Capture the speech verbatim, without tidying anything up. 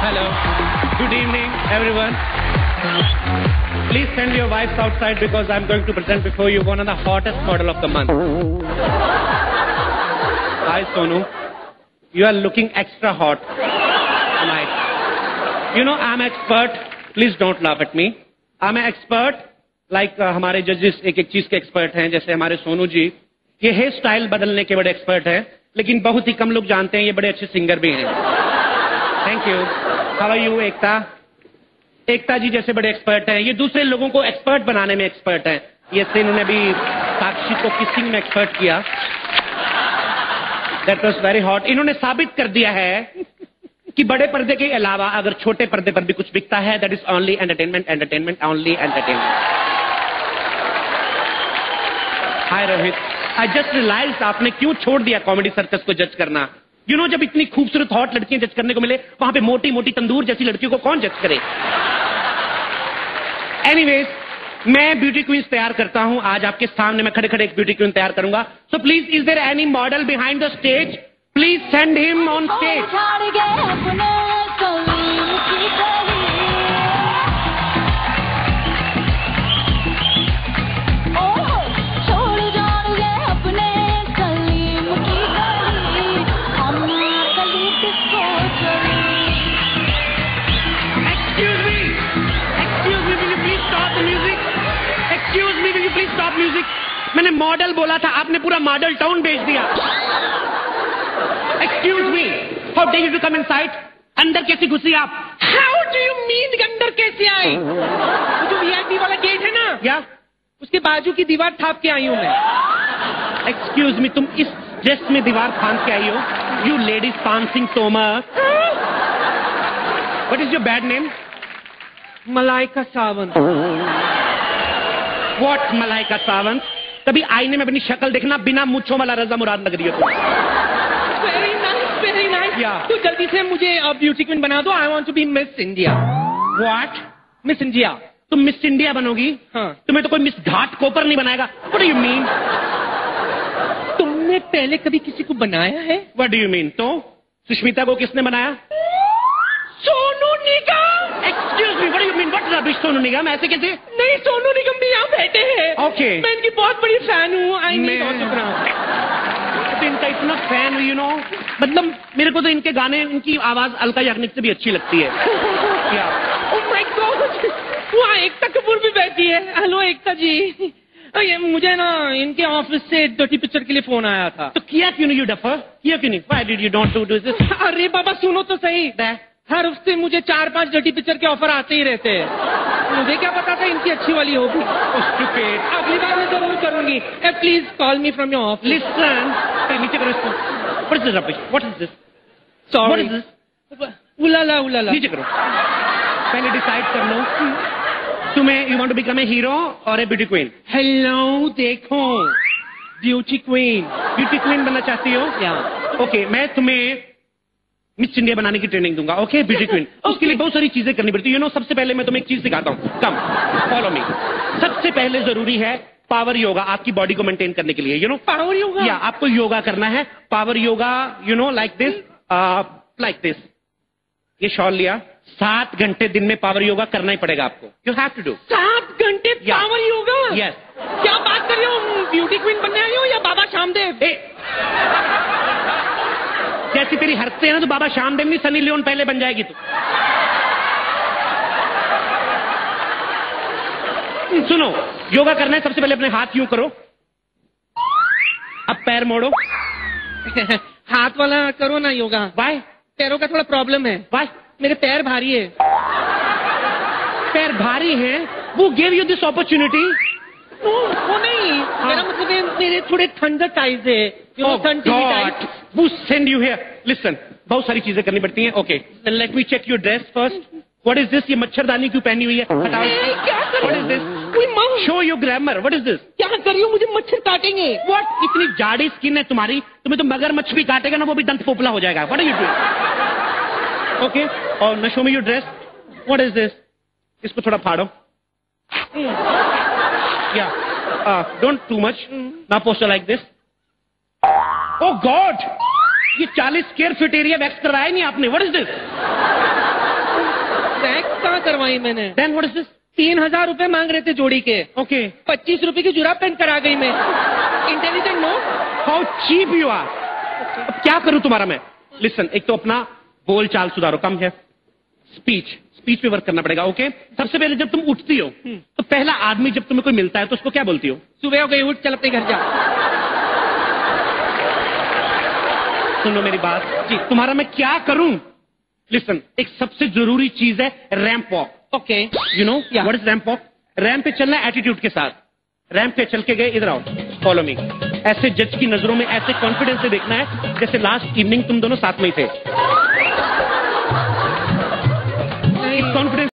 Hello. Good evening, everyone. Please send your wives outside because I'm going to present before you one of the hottest model of the month. Hi, Sonu. You are looking extra hot tonight. You know, I'm expert. Please don't laugh at me. I'm an expert. Like uh, हमारे जजेस एक एक चीज के expert हैं, जैसे हमारे सोनू जी, ये हेयर स्टाइल बदलने के बड़े एक्सपर्ट हैं, लेकिन बहुत ही कम लोग जानते हैं ये बड़े अच्छे सिंगर भी हैं. Thank you. How are you Ekta? Ekta ji जैसे बड़े एक्सपर्ट हैं, ये दूसरे लोगों को एक्सपर्ट बनाने में एक्सपर्ट हैं. ये से इन्होंने भी साक्षी को किसिंग में एक्सपर्ट किया. That was very hot. इन्होंने साबित कर दिया है कि बड़े पर्दे के अलावा अगर छोटे पर्दे पर भी कुछ बिकता है, that is only entertainment, entertainment, only entertainment. Hi Rohit. I just realise आपने क्यों छोड़ दिया कॉमेडी सर्कस को जज करना. यू नो, जब इतनी खूबसूरत हॉट लड़कियां जज करने को मिले, वहां पे मोटी मोटी तंदूर जैसी लड़कियों को कौन जज करे. एनीवेज, मैं ब्यूटी क्वींस तैयार करता हूं. आज आपके सामने मैं खड़े खड़े एक ब्यूटी क्वीन तैयार करूंगा. So please, is there any model behind the stage? Please send him on stage. मैंने मॉडल बोला था, आपने पूरा मॉडल टाउन भेज दिया. Excuse me, how do you come inside? अंदर कैसे घुसी आप? हाउ डू यू मीन अंदर कैसे आई? वो जो वीआईपी वाला गेट है ना, या उसके बाजू की दीवार थाप के आई हूं मैं. एक्सक्यूज मी, तुम इस ड्रेस में दीवार फांद के आई हो? You ladies पांसिंग Tomar. What is your bad name? Malaika Sawant. What Malaika Sawant? कभी आईने में अपनी शक्ल देखना, बिना मूंछों वाला रजा मुराद लग रही हो तुम. Very nice, very nice. या तू जल्दी से मुझे ब्यूटी क्वीन बना दो. I want to be miss India. What? Miss India? तुम मिस इंडिया बनोगी? हाँ. तुम्हें तो कोई मिस घाट कोपर नहीं बनाएगा. What do you mean? तुमने पहले कभी किसी को बनाया है? What do you mean? तो सुष्मिता को किसने बनाया? Sonu Nigam. Excuse me, what do you mean? What rubbish Sonu Nigam? ऐसे कैसे? नहीं, सोनू निगम भी यहाँ बैठे हैं. ओके. मैं इनकी बहुत बड़ी फैन हूँ. I need autograph. तो इनका इतना फैन, यू नो, मतलब मेरे को तो इनके गाने, इनकी आवाज अलका याग्निक से भी अच्छी लगती है. क्या? ओह माय गॉड, वहाँ एकता कपूर भी बैठी है. हेलो एकता जी. ये मुझे ना इनके ऑफिस से डर्टी पिक्चर के लिए फोन आया था. तो किया क्यों नहीं? यू डफर, किया क्यों नहीं? Why did you don't do this? अरे बाबा सुनो तो सही. हर हफ्ते मुझे चार पांच डर्टी पिक्चर के ऑफर आते ही रहते हैं. मुझे क्या पता था इनकी अच्छी वाली होगी. अगली बार मैं जरूर करूंगी. Please call me from your office. Listen, नीचे करो इसको. What is this rubbish? What is this? Sorry. What is this? उलाला उलाला. नीचे करो. पहले डिसाइड कर लो तुम्हें, you want to become a hero और ए ब्यूटी क्वीन? हेलो, देखो, ब्यूटी क्वीन. ब्यूटी क्वीन बनना चाहती हो? या. ओके, मैं तुम्हें मिस इंडिया बनाने की ट्रेनिंग दूंगा. Okay, beauty queen. उसके लिए बहुत सारी चीजें करनी पड़ती है. यू नो, सबसे पहले मैं तुम्हें एक चीज सिखाता हूँ. Come, follow me. सबसे पहले जरूरी है पावर योगा, आपकी बॉडी को मेंटेन करने के लिए. You know, power yoga. या आपको योगा करना है. Power yoga, you know, like this, like this. ये शॉल लिया. सात घंटे दिन में पावर योगा करना ही पड़ेगा आपको. You have to do. सात घंटे पावर योगा? यस. क्या बात कर रहे हो? ब्यूटी क्वीन बनने आई हो या बाबा श्यामदेव? जैसी तेरी हरकतें हैं ना, तो बाबा श्यामदेव नहीं, सनी लियोन पहले बन जाएगी तू. सुनो, योगा करना है. सबसे पहले अपने हाथ यूं करो. अब पैर मोड़ो. हाथ वाला करो ना योगा. वाई? पैरों का थोड़ा प्रॉब्लम है. वाई? मेरे पैर भारी है. पैर भारी हैं? वो गिव यू दिस अपॉर्चुनिटी. वो नहीं, मेरा मतलब है मेरे थोड़े ठंडर टाइज है. Oh God! Who send you here? Listen, बहुत सारी चीजें करनी पड़ती हैं. Okay, then let me check your dress first. What is this? ये मच्छरदानी क्यों पहनी हुई है? हटाओ. क्या कर What is this? Show your glamour. What is this? क्या कर रही हो? मुझे मच्छर काटेंगे. What? इतनी जाड़ी स्किन है तुम्हारी, तुम्हें तो मगरमच्छ भी काटेगा ना, वो भी दंत पोपला हो जाएगा. What are you doing? Okay, और now show me your dress. What is this? इसको थोड़ा फाड़ो. Yeah. Uh, don't too much. Now posture like this. Oh God! ये चालीस स्क्वायर फीट एरिया वैक्स करवाया नहीं आपने. What is this? वैक्स कहाँ करवाई मैंने? Then what is this? तीन हजार रुपए मांग रहे थे जोड़ी के। ओके, पच्चीस रुपए की जुराब पेंट करा गई मैं। Intelligent no? How cheap you are. अब क्या करूं तुम्हारा मैं? लिसन, एक तो अपना बोल चाल सुधारो, कम है स्पीच, स्पीच पे वर्क करना पड़ेगा। ओके, सबसे पहले जब तुम उठती हो तो पहला आदमी जब तुम्हें कोई मिलता है तो उसको क्या बोलती हो? सुबह हो गई, उठ, चल अपने घर जा। सुनो मेरी बात जी, तुम्हारा मैं क्या करूं? लिसन, एक सबसे जरूरी चीज है ramp walk. Okay, you know what is ramp walk? Ramp पे चलना एटीट्यूड के साथ। रैंप पे चल के गए, इधर आओ, फॉलो मी। ऐसे जज की नजरों में ऐसे कॉन्फिडेंस से देखना है जैसे लास्ट इवनिंग तुम दोनों साथ में ही थे।